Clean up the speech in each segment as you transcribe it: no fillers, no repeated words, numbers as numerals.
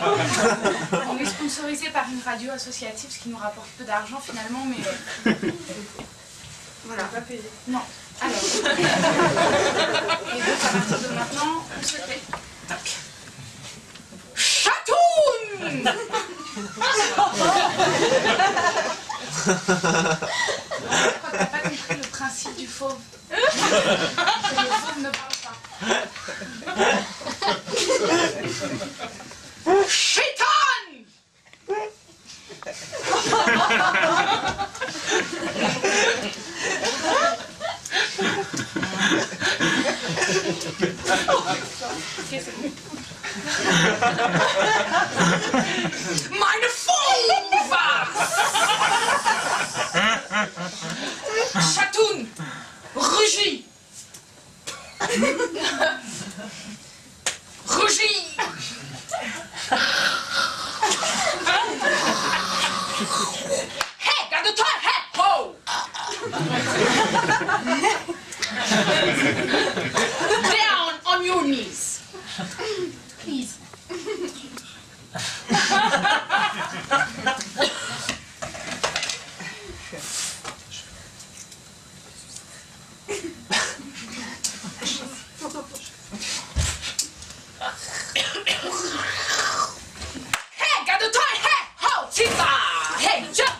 On est sponsorisé par une radio associative, ce qui nous rapporte peu d'argent finalement, mais... Voilà. Pas payé. Non. Alors. Et donc à partir de maintenant, on se fait. Tac. Chatoun! Je crois que t'as pas compris le principe du fauve. Le fauve ne parle pas. Chétan! Meine Fauve! Chatoun! Rugis! Rugis! Hey, garde-toi! Hey, ho! Down on your knees. Please. Hey, garde-toi! Hey, ho! Tika! Hey, jump!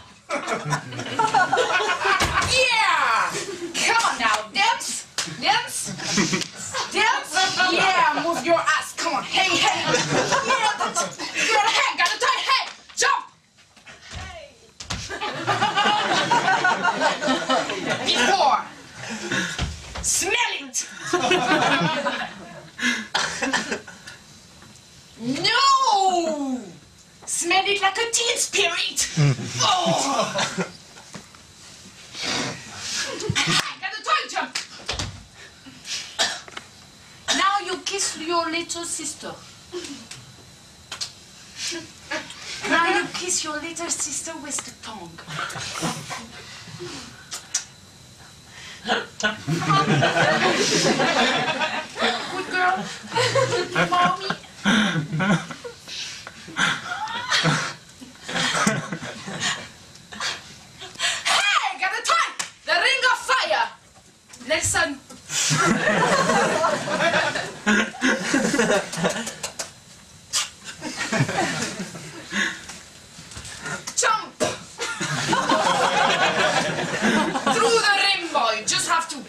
Yeah! Come on now, dance! Dance! Dance! Yeah, move your ass. Come on. Hey, hey. Yeah, that's it. You're hey, got to tie. Hey, jump. Hey. Before. Smell it. No. Smell it like a teen spirit. Oh. Hey, got to tie. Jump. Now you kiss your little sister. Now you kiss your little sister with the tongue. Good girl. Mommy. Hey, got a time. The ring of fire. Listen. Jump! Through the rainbow, you just have to.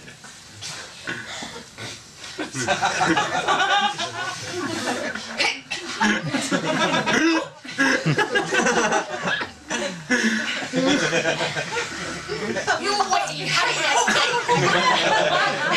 You wait.